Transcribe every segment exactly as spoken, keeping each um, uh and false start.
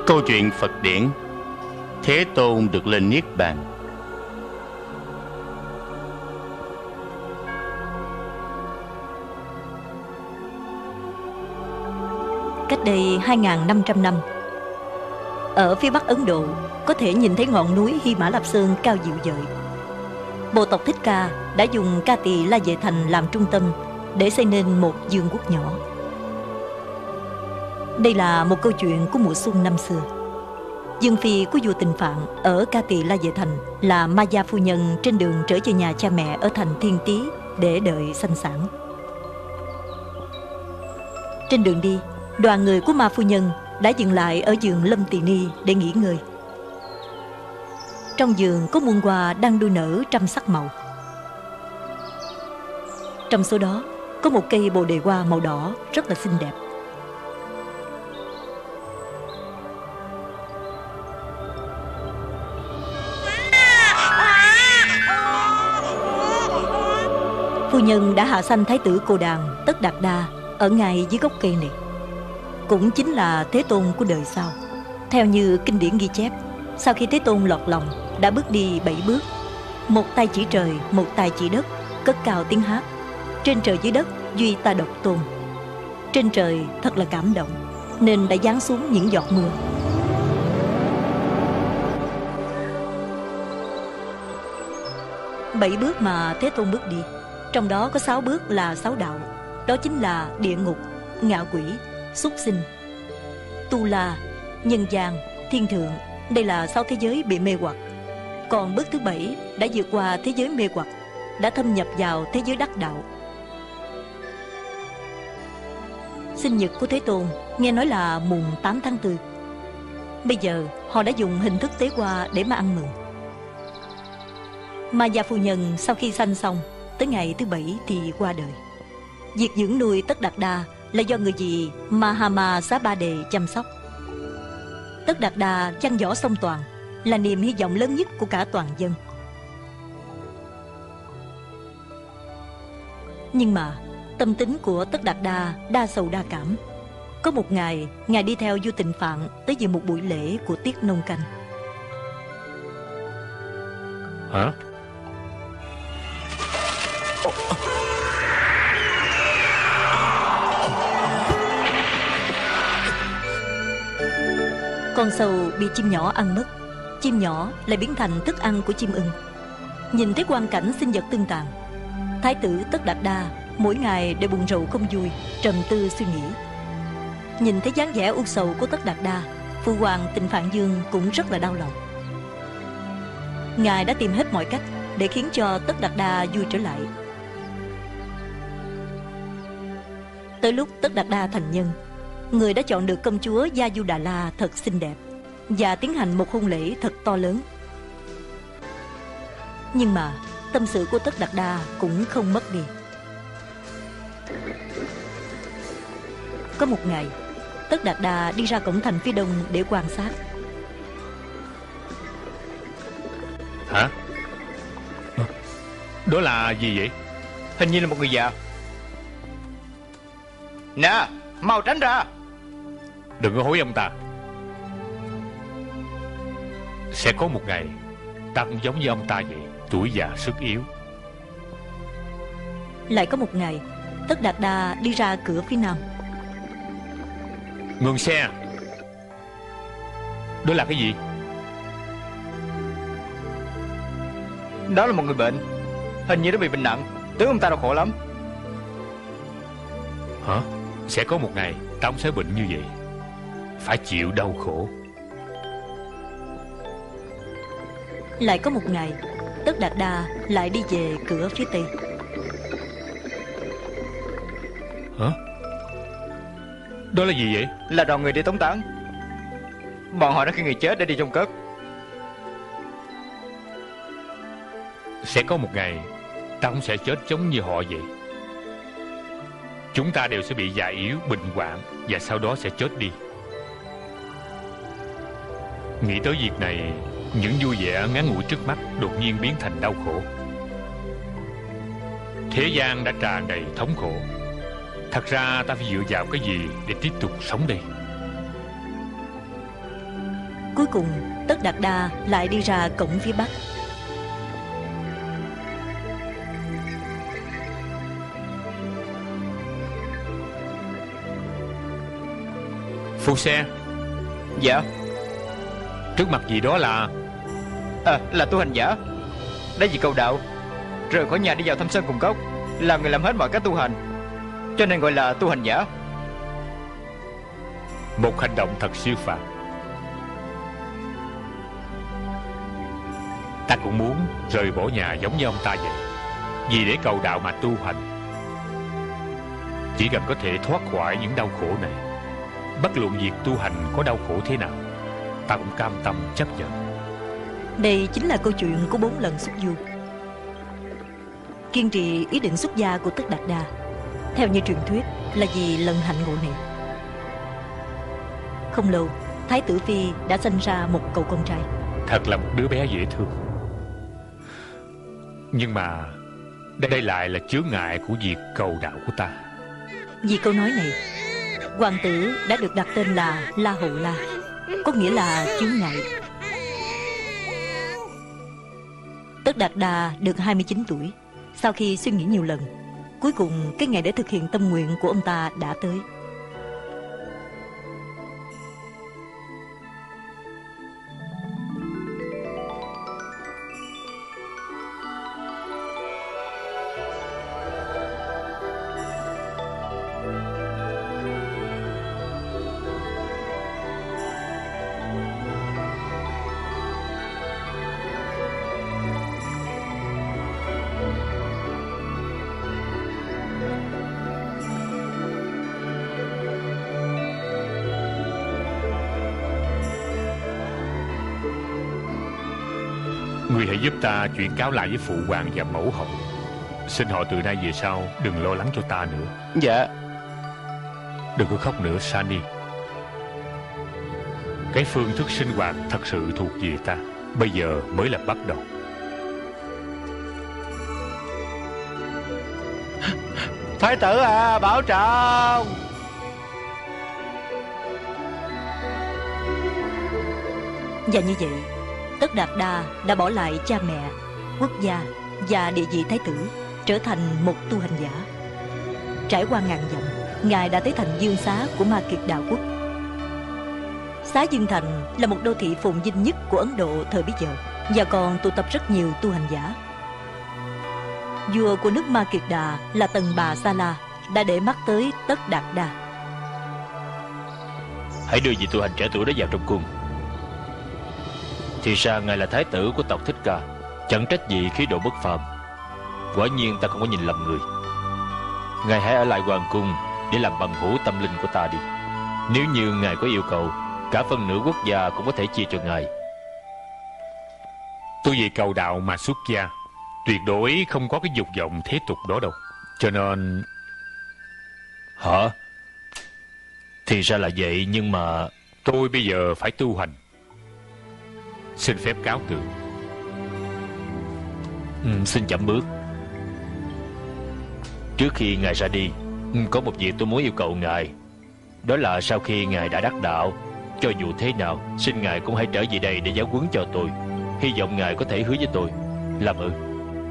Câu chuyện Phật điển Thế Tôn được lên Niết Bàn. Cách đây hai nghìn năm trăm năm, ở phía bắc Ấn Độ có thể nhìn thấy ngọn núi Hy Mã Lạp Sơn cao dịu dợi. Bộ tộc Thích Ca đã dùng Ca Tỳ La Vệ Thành làm trung tâm để xây nên một vương quốc nhỏ. Đây là một câu chuyện của mùa xuân năm xưa. Dương phi của vua Tịnh Phạn ở Ca Tỳ La Vệ Thành là Ma Gia phu nhân trên đường trở về nhà cha mẹ ở thành Thiên Tý để đợi sanh sản. Trên đường đi, đoàn người của Ma phu nhân đã dừng lại ở vườn Lâm Tỳ Ni để nghỉ ngơi. Trong vườn có muôn hoa đang đua nở trăm sắc màu. Trong số đó có một cây bồ đề hoa màu đỏ rất là xinh đẹp. Phu nhân đã hạ sanh thái tử Cô Đàn Tất Đạt Đa ở ngay dưới gốc cây này, cũng chính là Thế Tôn của đời sau. Theo như kinh điển ghi chép, sau khi Thế Tôn lọt lòng đã bước đi bảy bước, một tay chỉ trời, một tay chỉ đất, cất cao tiếng hát: trên trời dưới đất duy ta độc tôn. Trên trời thật là cảm động, nên đã giáng xuống những giọt mưa. Bảy bước mà Thế Tôn bước đi, trong đó có sáu bước là sáu đạo. Đó chính là địa ngục, ngạ quỷ, súc sinh, tu la, nhân gian, thiên thượng. Đây là sáu thế giới bị mê hoặc. Còn bước thứ bảy đã vượt qua thế giới mê hoặc, đã thâm nhập vào thế giới đắc đạo. Sinh nhật của Thế Tôn nghe nói là mùng tám tháng tư. Bây giờ họ đã dùng hình thức tế hoa để mà ăn mừng. Ma Gia phu nhân sau khi sanh xong, tới ngày thứ bảy thì qua đời. Việc dưỡng nuôi Tất Đạt Đa là do người dì Mahama Xá Ba Đề chăm sóc. Tất Đạt Đa văn võ song toàn, là niềm hy vọng lớn nhất của cả toàn dân. Nhưng mà tâm tính của Tất Đạt Đa đa sầu đa cảm. Có một ngày, ngài đi theo vua Tịnh Phạn tới dự một buổi lễ của tiết nông canh. Hả? Con sâu bị chim nhỏ ăn mất. Chim nhỏ lại biến thành thức ăn của chim ưng. Nhìn thấy quang cảnh sinh vật tương tàn, thái tử Tất Đạt Đa mỗi ngày đều buồn rầu không vui, trầm tư suy nghĩ. Nhìn thấy dáng vẻ u sầu của Tất Đạt Đa, Phu hoàng Tịnh Phạn Dương cũng rất là đau lòng. Ngài đã tìm hết mọi cách để khiến cho Tất Đạt Đa vui trở lại. Tới lúc Tất Đạt Đa thành nhân, người đã chọn được công chúa Gia Du Đà La thật xinh đẹp và tiến hành một hôn lễ thật to lớn. Nhưng mà tâm sự của Tất Đạt Đa cũng không mất đi. Có một ngày, Tất Đạt Đa đi ra cổng thành phía đông để quan sát. Hả? Đó là gì vậy? Hình như là một người già. Nè, mau tránh ra. Đừng có hối ông ta. Sẽ có một ngày ta cũng giống như ông ta vậy, tuổi già sức yếu. Lại có một ngày, Tất Đạt Đa đi ra cửa phía nam. Ngừng xe. Đó là cái gì? Đó là một người bệnh. Hình như nó bị bệnh nặng. Tướng ông ta đau khổ lắm. Hả? Sẽ có một ngày ta cũng sẽ bệnh như vậy, phải chịu đau khổ. Lại có một ngày, Tất Đạt Đa lại đi về cửa phía tây. Hả? Đó là gì vậy? Là đoàn người đi tống táng. Bọn họ đã khi người chết để đi chôn cất. Sẽ có một ngày ta cũng sẽ chết giống như họ vậy. Chúng ta đều sẽ bị già yếu, bệnh hoạn và sau đó sẽ chết đi. Nghĩ tới việc này, những vui vẻ ngắn ngủi trước mắt đột nhiên biến thành đau khổ. Thế gian đã tràn đầy thống khổ. Thật ra ta phải dựa vào cái gì để tiếp tục sống đây? Cuối cùng Tất Đạt Đa lại đi ra cổng phía bắc. Phu xe. Dạ. Trước mặt gì đó là... À, là tu hành giả. Đã vì cầu đạo, rời khỏi nhà đi vào thâm sơn cùng cốc, làm người làm hết mọi cách tu hành, cho nên gọi là tu hành giả. Một hành động thật siêu phàm. Ta cũng muốn rời bỏ nhà giống như ông ta vậy, vì để cầu đạo mà tu hành. Chỉ cần có thể thoát khỏi những đau khổ này, bất luận việc tu hành có đau khổ thế nào, ta cũng cam tâm chấp nhận. Đây chính là câu chuyện của bốn lần xuất du. Kiên trì ý định xuất gia của Tất Đạt Đa, theo như truyền thuyết, là vì lần hạnh ngộ này. Không lâu, Thái tử Phi đã sinh ra một cậu con trai. Thật là một đứa bé dễ thương. Nhưng mà đây lại là chướng ngại của việc cầu đạo của ta. Vì câu nói này, hoàng tử đã được đặt tên là La Hầu La, có nghĩa là chướng ngại. Tất Đạt Đa được hai mươi chín tuổi. Sau khi suy nghĩ nhiều lần, cuối cùng cái ngày để thực hiện tâm nguyện của ông ta đã tới. Ngươi hãy giúp ta chuyển cáo lại với phụ hoàng và mẫu hậu. Xin họ từ nay về sau đừng lo lắng cho ta nữa. Dạ. Đừng có khóc nữa, Sani. Cái phương thức sinh hoạt thật sự thuộc về ta. Bây giờ mới là bắt đầu. Thái tử à, bảo trọng. Và như vậy, Tất Đạt Đa đã bỏ lại cha mẹ, quốc gia và địa vị thái tử, trở thành một tu hành giả. Trải qua ngàn dặm, Ngài đã tới thành Dương Xá của Ma Kiệt Đạo Quốc. Xá Dương Thành là một đô thị phồn vinh nhất của Ấn Độ thời bấy giờ, và còn tụ tập rất nhiều tu hành giả. Vua của nước Ma Kiệt Đà là Tần Bà Sa La đã để mắt tới Tất Đạt Đa. Hãy đưa vị tu hành trẻ tuổi đó vào trong cung. Thì ra ngài là thái tử của tộc Thích Ca, chẳng trách gì khí độ bất phàm. Quả nhiên ta không có nhìn lầm người. Ngài hãy ở lại hoàng cung để làm bằng hữu tâm linh của ta đi. Nếu như ngài có yêu cầu, cả phân nửa quốc gia cũng có thể chia cho ngài. Tôi vì cầu đạo mà xuất gia, tuyệt đối không có cái dục vọng thế tục đó đâu. Cho nên... Hả? Thì ra là vậy, nhưng mà... Tôi bây giờ phải tu hành. Xin phép cáo từ. ừ, Xin chậm bước. Trước khi ngài ra đi, có một việc tôi muốn yêu cầu ngài. Đó là sau khi ngài đã đắc đạo, cho dù thế nào, xin ngài cũng hãy trở về đây để giáo huấn cho tôi. Hy vọng ngài có thể hứa với tôi. Làm ơn.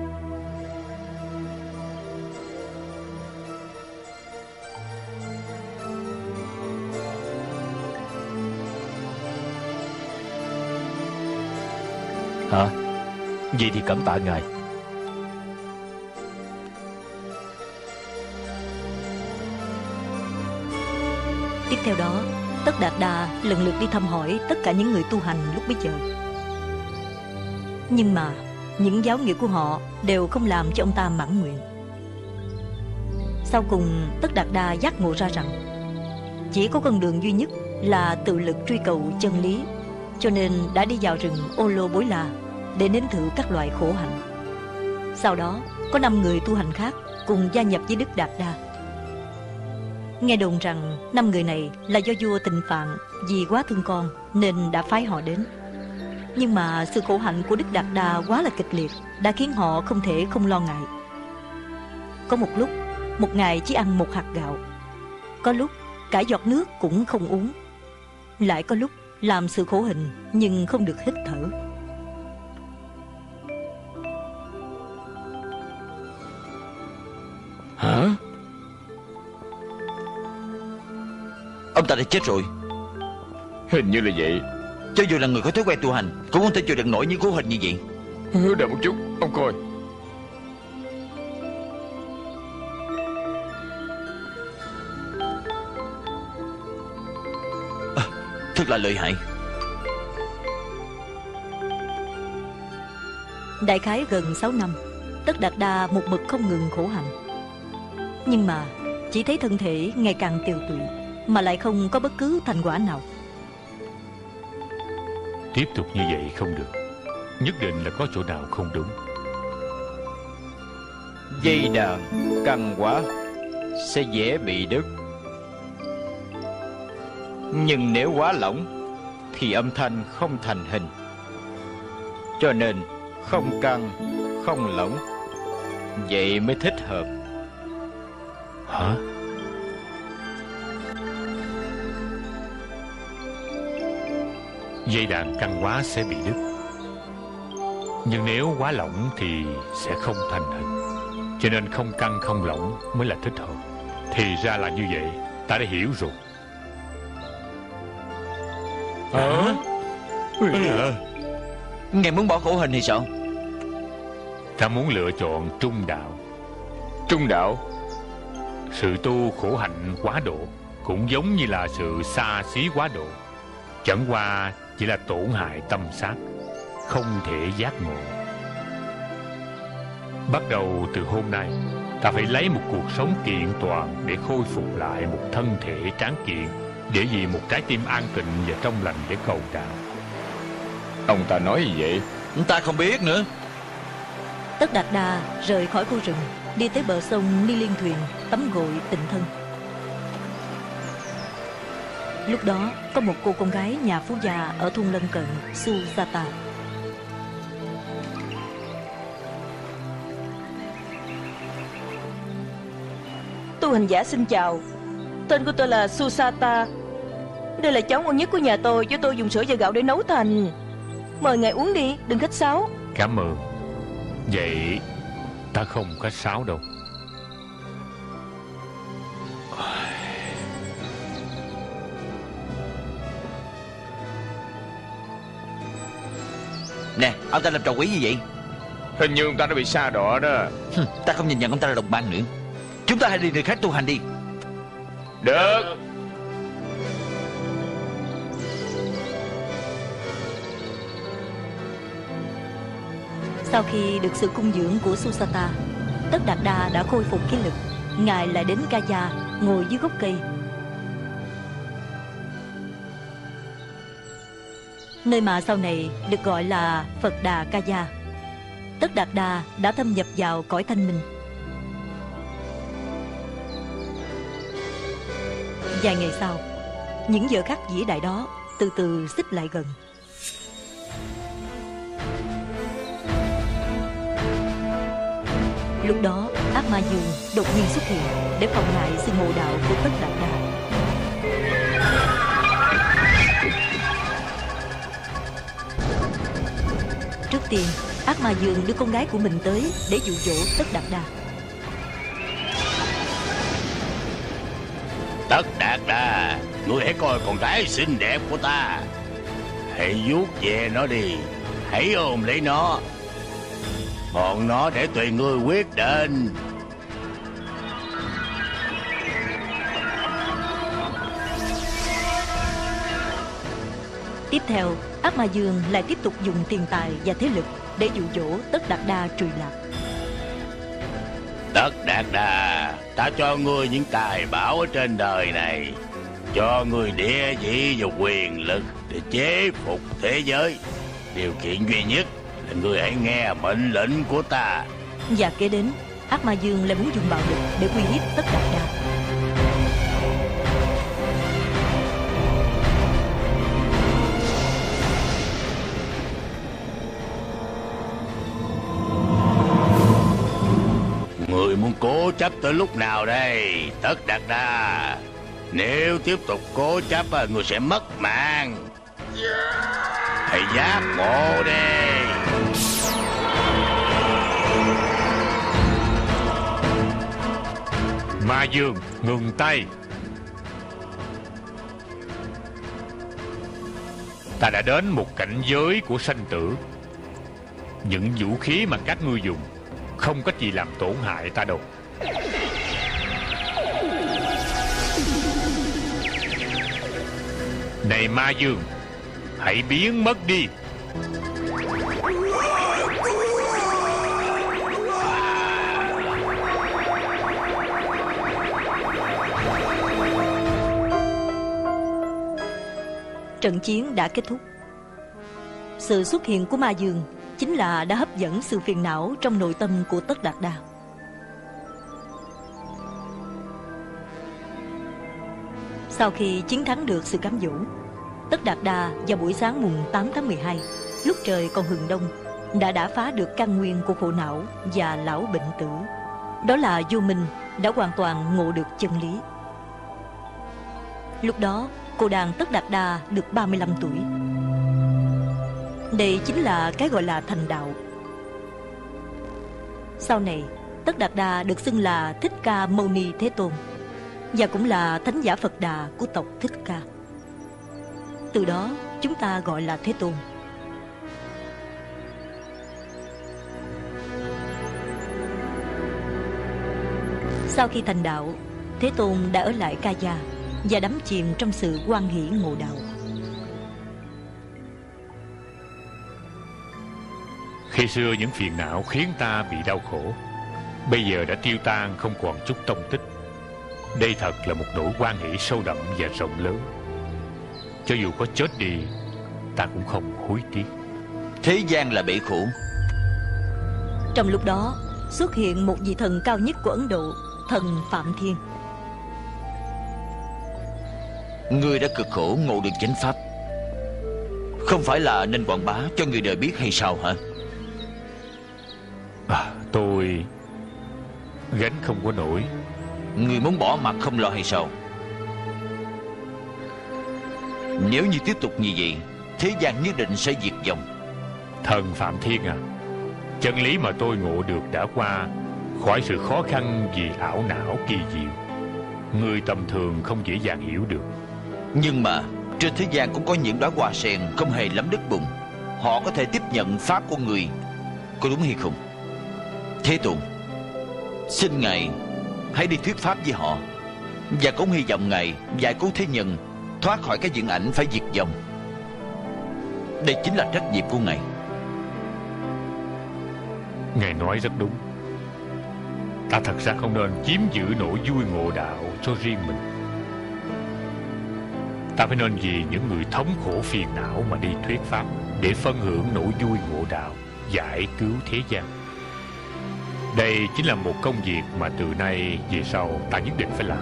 Hả? Vậy thì cảm tạ ngài. Tiếp theo đó, Tất Đạt Đa lần lượt đi thăm hỏi tất cả những người tu hành lúc bấy giờ. Nhưng mà những giáo nghĩa của họ đều không làm cho ông ta mãn nguyện. Sau cùng, Tất Đạt Đa giác ngộ ra rằng chỉ có con đường duy nhất là tự lực truy cầu chân lý, cho nên đã đi vào rừng Ô Lô Bối La để nếm thử các loại khổ hạnh. Sau đó, có năm người tu hành khác cùng gia nhập với Đức Đạt Đa. Nghe đồn rằng năm người này là do vua Tịnh Phạn vì quá thương con nên đã phái họ đến. Nhưng mà sự khổ hạnh của Đức Đạt Đa quá là kịch liệt, đã khiến họ không thể không lo ngại. Có một lúc, một ngày chỉ ăn một hạt gạo. Có lúc cả giọt nước cũng không uống. Lại có lúc làm sự khổ hình nhưng không được hít thở. Hả? Ông ta đã chết rồi. Hình như là vậy. Cho dù là người có thói quen tu hành cũng không thể chịu được nổi những khổ hình như vậy. Đợi một chút, ông coi. À, thật là lợi hại. Đại khái gần sáu năm, Tất Đạt Đa một mực không ngừng khổ hạnh. Nhưng mà chỉ thấy thân thể ngày càng tiều tụy, mà lại không có bất cứ thành quả nào. Tiếp tục như vậy không được. Nhất định là có chỗ nào không đúng. Dây đàn căng quá sẽ dễ bị đứt, nhưng nếu quá lỏng thì âm thanh không thành hình. Cho nên không căng, không lỏng, vậy mới thích hợp. Hả? Dây đàn căng quá sẽ bị đứt, nhưng nếu quá lỏng thì sẽ không thành hình. Cho nên không căng không lỏng mới là thích hợp. Thì ra là như vậy, ta đã hiểu rồi. Hả? À? Ngài muốn bỏ khổ hình thì sao? Ta muốn lựa chọn trung đạo. Trung đạo? Sự tu khổ hạnh quá độ cũng giống như là sự xa xí quá độ, chẳng qua chỉ là tổn hại tâm xác, không thể giác ngộ. Bắt đầu từ hôm nay, ta phải lấy một cuộc sống kiện toàn để khôi phục lại một thân thể tráng kiện, để vì một trái tim an tịnh và trong lành để cầu đạo. Ông ta nói gì vậy? Ta không biết nữa. Tất Đạt Đa rời khỏi khu rừng, đi tới bờ sông Ni Liên Thuyền tắm gội tịnh thân. Lúc đó có một cô con gái nhà phú gia ở thôn lân cận Susata. Tu hành giả xin chào. Tên của tôi là Susata. Đây là cháo ngon nhất của nhà tôi, cho tôi dùng sữa và gạo để nấu thành. Mời ngài uống đi, đừng khách sáo. Cảm ơn. Vậy ta không khách sáo đâu. Nè, ông ta làm trò quỷ như vậy. Hình như ông ta đã bị sa đọa đó. Hừm, ta không nhìn nhận ông ta là đồng bang nữa. Chúng ta hãy đi nơi khác tu hành đi. Được. Sau khi được sự cung dưỡng của Susata, Tất Đạt Đa đã khôi phục khí lực. Ngài lại đến Kaya, ngồi dưới gốc cây, nơi mà sau này được gọi là Phật Đà Kaya. Tất Đạt Đa đã thâm nhập vào cõi thanh minh. Vài ngày sau, những giờ khắc vĩ đại đó từ từ xích lại gần. Lúc đó Ác Ma Dương đột nhiên xuất hiện để phòng ngại sự ngộ đạo của Tất Đạt Đa. Trước tiên, Ác Ma Dương đưa con gái của mình tới để dụ dỗ Tất Đạt Đa. Tất Đạt Đa, ngươi hãy coi con gái xinh đẹp của ta. Hãy vuốt về nó đi, hãy ôm lấy nó. Bọn nó để tùy ngươi quyết định. Tiếp theo, Ác Ma Dương lại tiếp tục dùng tiền tài và thế lực để dụ dỗ Tất Đạt Đa trùy lạc. Tất Đạt Đa, ta cho ngươi những tài bảo ở trên đời này, cho ngươi địa vị và quyền lực để chế phục thế giới. Điều kiện duy nhất là ngươi hãy nghe mệnh lệnh của ta. Và kế đến, Ác Ma Dương lại muốn dùng bạo lực để uy hiếp Tất Đạt Đa. Người muốn cố chấp tới lúc nào đây, Tất Đạt Đa? Nếu tiếp tục cố chấp, người sẽ mất mạng. Thầy giác ngộ đi. Ma Dương, ngừng tay. Ta đã đến một cảnh giới của sanh tử. Những vũ khí mà các ngươi dùng không có gì làm tổn hại ta đâu. Này Ma Dương, hãy biến mất đi. Trận chiến đã kết thúc. Sự xuất hiện của Ma Dương chính là đã hấp dẫn sự phiền não trong nội tâm của Tất Đạt Đa. Sau khi chiến thắng được sự cám dỗ, Tất Đạt Đa vào buổi sáng mùng tám tháng mười hai, lúc trời còn hừng đông, đã đả phá được căn nguyên của khổ não và lão bệnh tử. Đó là Vô Minh đã hoàn toàn ngộ được chân lý. Lúc đó, Cô Đàn Tất Đạt Đa được ba mươi lăm tuổi. Đây chính là cái gọi là thành đạo. Sau này, Tất Đạt Đa được xưng là Thích Ca Mâu Ni Thế Tôn, và cũng là thánh giả Phật Đà của tộc Thích Ca. Từ đó chúng ta gọi là Thế Tôn. Sau khi thành đạo, Thế Tôn đã ở lại Ca Gia và đắm chìm trong sự hoan hỷ ngộ đạo. Khi xưa những phiền não khiến ta bị đau khổ, bây giờ đã tiêu tan không còn chút tông tích. Đây thật là một nỗi hoan hỷ sâu đậm và rộng lớn. Cho dù có chết đi, ta cũng không hối tiếc. Thế gian là bể khổ. Trong lúc đó, xuất hiện một vị thần cao nhất của Ấn Độ, thần Phạm Thiên. Ngươi đã cực khổ ngộ được chánh pháp, không phải là nên quảng bá cho người đời biết hay sao hả? À, tôi gánh không có nổi. Ngươi muốn bỏ mặt không lo hay sao? Nếu như tiếp tục như vậy, thế gian nhất định sẽ diệt vong. Thần Phạm Thiên à, chân lý mà tôi ngộ được đã qua khỏi sự khó khăn vì ảo não kỳ diệu. Người tầm thường không dễ dàng hiểu được. Nhưng mà trên thế gian cũng có những đóa hoa sen không hề lắm đất bùn. Họ có thể tiếp nhận pháp của người, có đúng hay không? Thế Tôn, xin Ngài hãy đi thuyết pháp với họ, và cũng hy vọng Ngài giải cứu thế nhân thoát khỏi cái diện ảnh phải diệt vong. Đây chính là trách nhiệm của Ngài. Ngài nói rất đúng. Ta thật ra không nên chiếm giữ nỗi vui ngộ đạo cho riêng mình. Ta phải nên vì những người thống khổ phiền não mà đi thuyết pháp, để phân hưởng nỗi vui ngộ đạo, giải cứu thế gian. Đây chính là một công việc mà từ nay về sau ta nhất định phải làm.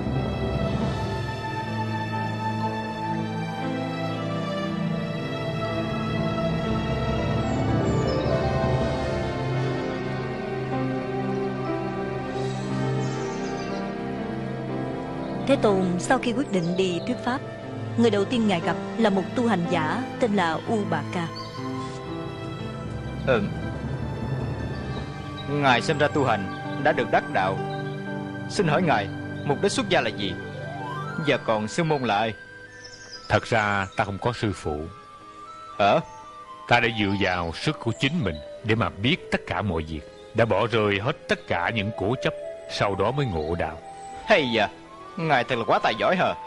Thế Tôn sau khi quyết định đi thuyết pháp, người đầu tiên Ngài gặp là một tu hành giả tên là U Bà Ca. Ừ. Ngài xem ra tu hành đã được đắc đạo. Xin hỏi Ngài, mục đích xuất gia là gì? Và còn sư môn là ai? Thật ra ta không có sư phụ. Ờ? Ta đã dựa vào sức của chính mình để mà biết tất cả mọi việc, đã bỏ rơi hết tất cả những cố chấp, sau đó mới ngộ đạo. Hay da, Ngài thật là quá tài giỏi hả?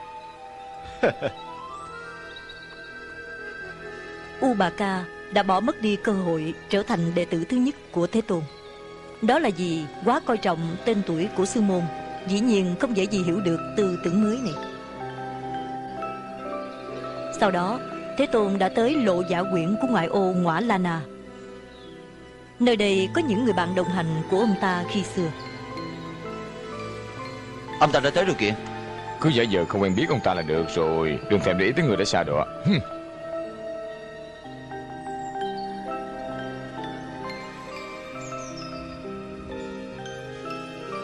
U Bà Ca đã bỏ mất đi cơ hội trở thành đệ tử thứ nhất của Thế Tôn. Đó là vì quá coi trọng tên tuổi của sư môn, dĩ nhiên không dễ gì hiểu được tư tưởng mới này. Sau đó, Thế Tôn đã tới Lộ Giả Quyển của ngoại ô Ngõa La Na. Nơi đây có những người bạn đồng hành của ông ta khi xưa. Ông ta đã tới rồi kìa. Cứ giả vờ không quen biết ông ta là được rồi. Đừng thèm để ý tới người đã xa đọa.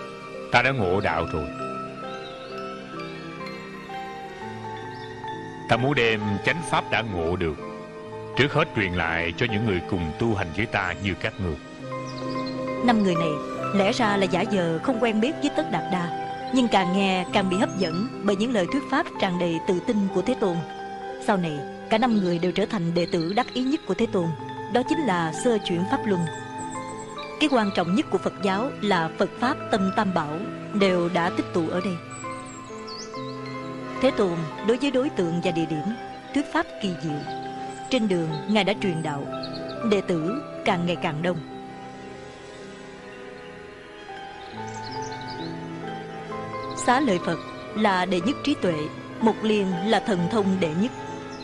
Ta đã ngộ đạo rồi. Ta muốn đem chánh pháp đã ngộ được trước hết truyền lại cho những người cùng tu hành với ta như các ngươi. Năm người này lẽ ra là giả vờ không quen biết với Tất Đạt Đa, nhưng càng nghe càng bị hấp dẫn bởi những lời thuyết pháp tràn đầy tự tin của Thế Tôn. Sau này cả năm người đều trở thành đệ tử đắc ý nhất của Thế Tôn, đó chính là sơ chuyển pháp luân. Cái quan trọng nhất của Phật giáo là Phật Pháp Tâm Tam Bảo đều đã tích tụ ở đây. Thế Tôn đối với đối tượng và địa điểm thuyết pháp kỳ diệu. Trên đường Ngài đã truyền đạo, đệ tử càng ngày càng đông. Xá Lợi Phật là đệ nhất trí tuệ, Mục Liên là thần thông đệ nhất.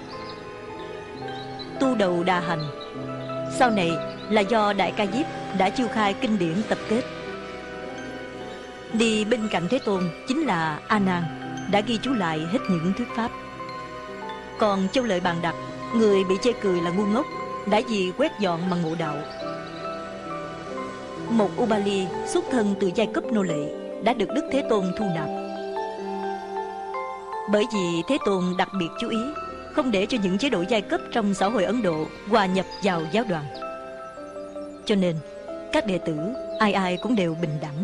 Tu Đầu Đà Hành sau này là do Đại Ca Diếp đã chiêu khai kinh điển tập kết. Đi bên cạnh Thế Tôn chính là A Nan, đã ghi chú lại hết những thuyết pháp. Còn Châu Lợi Bàn Đặc, người bị chê cười là ngu ngốc, đã vì quét dọn mà ngộ đạo. Một Ubali xuất thân từ giai cấp nô lệ đã được Đức Thế Tôn thu nạp. Bởi vì Thế Tôn đặc biệt chú ý không để cho những chế độ giai cấp trong xã hội Ấn Độ hòa nhập vào giáo đoàn, cho nên các đệ tử ai ai cũng đều bình đẳng.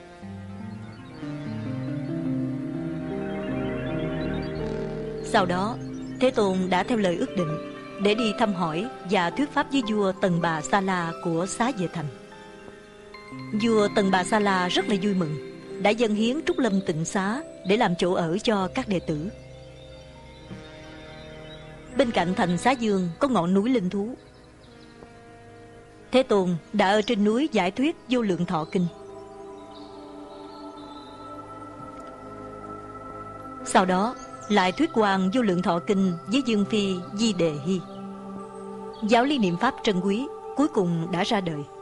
Sau đó Thế Tôn đã theo lời ước định để đi thăm hỏi và thuyết pháp với vua Tần Bà Sa La của Xá Vệ Thành. Vua Tần Bà Sa La rất là vui mừng, đã dâng hiến Trúc Lâm Tịnh Xá để làm chỗ ở cho các đệ tử. Bên cạnh thành Xá Dương có ngọn núi linh thú. Thế Tôn đã ở trên núi giải thuyết Vô Lượng Thọ Kinh. Sau đó lại thuyết hoàng Vô Lượng Thọ Kinh với Dương Phi Di Đề Hy. Giáo lý niệm pháp trân quý cuối cùng đã ra đời.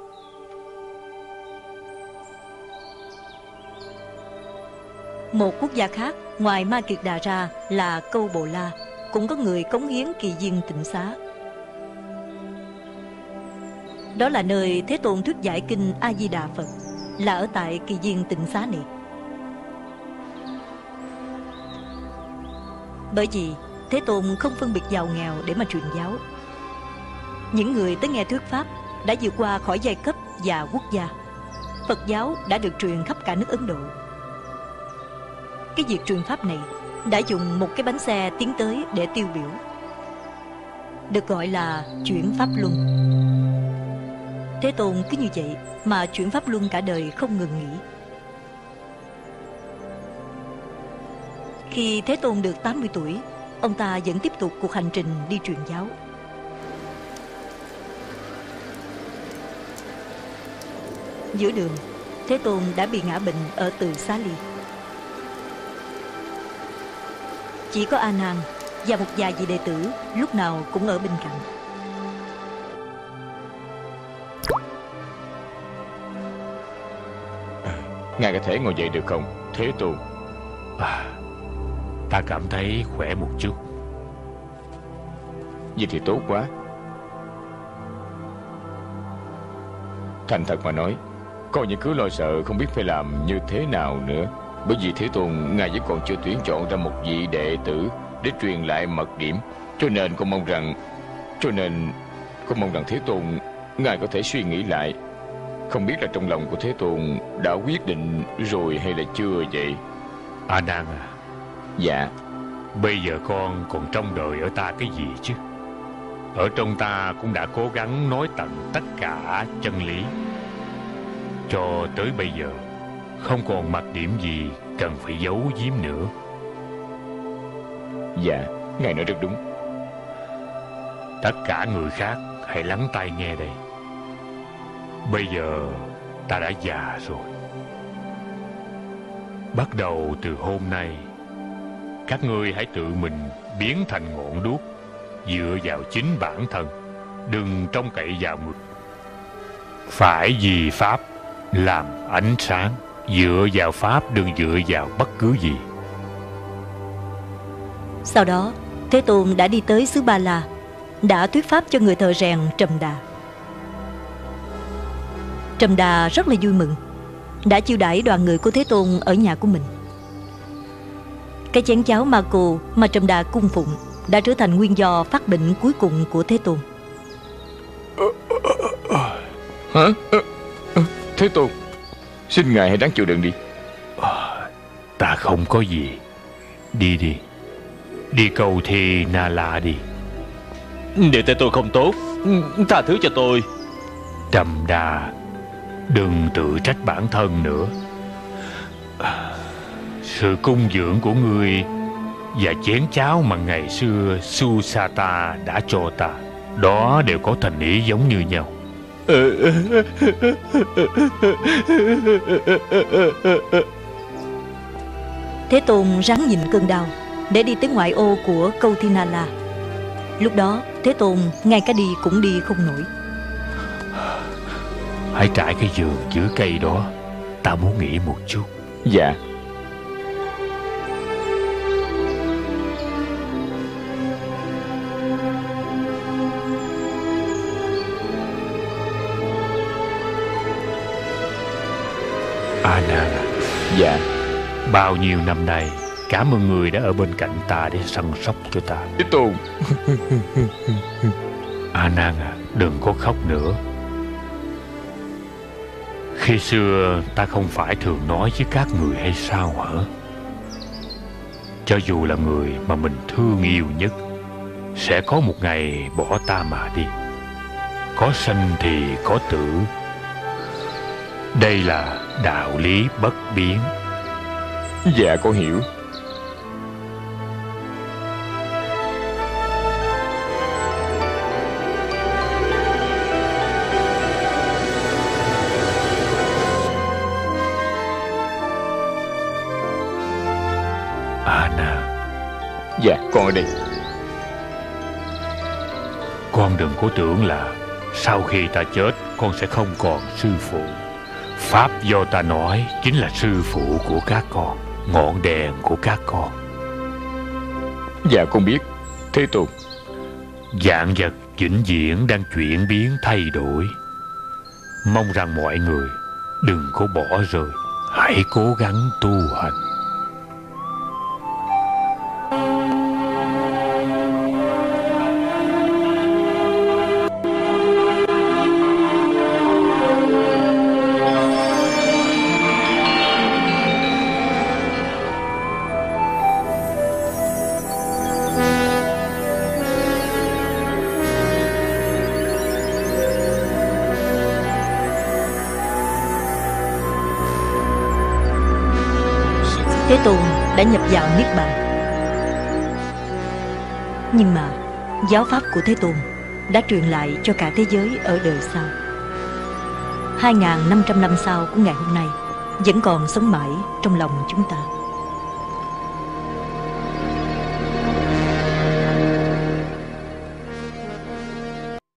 Một quốc gia khác ngoài Ma Kiệt Đà ra là Câu Bồ La, cũng có người cống hiến Kỳ Viên Tịnh Xá. Đó là nơi Thế Tôn thuyết giải kinh A Di Đà Phật, là ở tại Kỳ Viên Tịnh Xá này. Bởi vì Thế Tôn không phân biệt giàu nghèo để mà truyền giáo. Những người tới nghe thuyết pháp đã vượt qua khỏi giai cấp và quốc gia. Phật giáo đã được truyền khắp cả nước Ấn Độ. Cái việc truyền pháp này đã dùng một cái bánh xe tiến tới để tiêu biểu, được gọi là chuyển pháp luân. Thế Tôn cứ như vậy mà chuyển pháp luân cả đời không ngừng nghỉ. Khi Thế Tôn được tám mươi tuổi, ông ta vẫn tiếp tục cuộc hành trình đi truyền giáo. Giữa đường, Thế Tôn đã bị ngã bệnh ở Từ Xá Ly. Chỉ có A Nan và một vài vị đệ tử lúc nào cũng ở bên cạnh. Ngài có thể ngồi dậy được không, Thế Tôn? À, ta cảm thấy khỏe một chút. Vậy thì tốt quá. Thành thật mà nói, coi như cứ lo sợ không biết phải làm như thế nào nữa. Bởi vì Thế Tôn Ngài vẫn còn chưa tuyển chọn ra một vị đệ tử để truyền lại mật điểm. Cho nên con mong rằng Cho nên con mong rằng Thế Tôn Ngài có thể suy nghĩ lại. Không biết là trong lòng của Thế Tôn đã quyết định rồi hay là chưa vậy? A Nan à, dạ. Bây giờ con còn trông đợi ở ta cái gì chứ? Ở trong ta cũng đã cố gắng nói tận tất cả chân lý. Cho tới bây giờ không còn mặt điểm gì cần phải giấu giếm nữa. Dạ, Ngài nói rất đúng. Tất cả người khác hãy lắng tai nghe đây. Bây giờ ta đã già rồi. Bắt đầu từ hôm nay, các ngươi hãy tự mình biến thành ngọn đuốc, dựa vào chính bản thân, đừng trông cậy vào người. Phải vì Pháp làm ánh sáng, dựa vào Pháp, đừng dựa vào bất cứ gì. Sau đó Thế Tôn đã đi tới xứ Ba La, đã thuyết pháp cho người thợ rèn Trầm Đà. Trầm Đà rất là vui mừng, đã chiêu đãi đoàn người của Thế Tôn ở nhà của mình. Cái chén cháo ma cù mà Trầm Đà cung phụng đã trở thành nguyên do phát bệnh cuối cùng của Thế Tôn. Hả? Thế Tôn, xin ngài hãy đáng chịu đựng đi. Ta không có gì. Đi đi. Đi cầu thi Na La đi. Nếu Thế Tôn không tốt, tha thứ cho tôi. Đậm Đà, đừng tự trách bản thân nữa. Sự cung dưỡng của ngươi và chén cháo mà ngày xưa Susata đã cho ta, đó đều có thành ý giống như nhau. Thế Tôn ráng nhịn cơn đau để đi tới ngoại ô của Kautinala. Lúc đó Thế Tôn ngay cả đi cũng đi không nổi. Hãy trải cái giường dưới cây đó, ta muốn nghỉ một chút. Dạ. A Nan à, Dạ. bao nhiêu năm nay cảm ơn người đã ở bên cạnh ta để săn sóc cho ta. Thế Tôn. A Nan à, đừng có khóc nữa. Khi xưa ta không phải thường nói với các người hay sao hả? Cho dù là người mà mình thương yêu nhất sẽ có một ngày bỏ ta mà đi. Có sanh thì có tử. Đây là đạo lý bất biến. Dạ con hiểu. A Nan. Dạ con ở đây. Con đừng có tưởng là sau khi ta chết con sẽ không còn sư phụ. Pháp do ta nói chính là sư phụ của các con, ngọn đèn của các con. Dạ con biết. Thế Tôn. Vạn vật vĩnh viễn đang chuyển biến thay đổi. Mong rằng mọi người đừng có bỏ rơi, hãy cố gắng tu hành. Thế Tôn đã nhập vào Niết Bàn. Nhưng mà giáo pháp của Thế Tôn đã truyền lại cho cả thế giới ở đời sau. Hai nghìn năm trăm năm sau của ngày hôm nay vẫn còn sống mãi trong lòng chúng ta.